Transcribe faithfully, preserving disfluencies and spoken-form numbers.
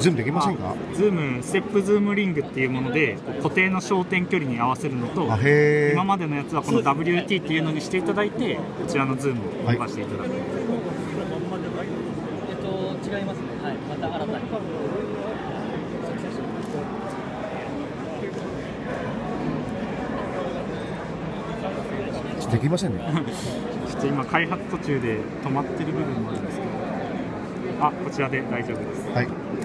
ズームできませんか？ ズーム、ステップズームリングっていうもので固定の焦点距離に合わせるのと、今までのやつはこの ダブリューティー っていうのにしていただいて、こちらのズームを動かしていただく、はい、 えっと違いますね。はい、また新たにできませんね。 ちょっと今開発途中で止まってる部分もあるんですけど、あ、こちらで大丈夫です。 はい。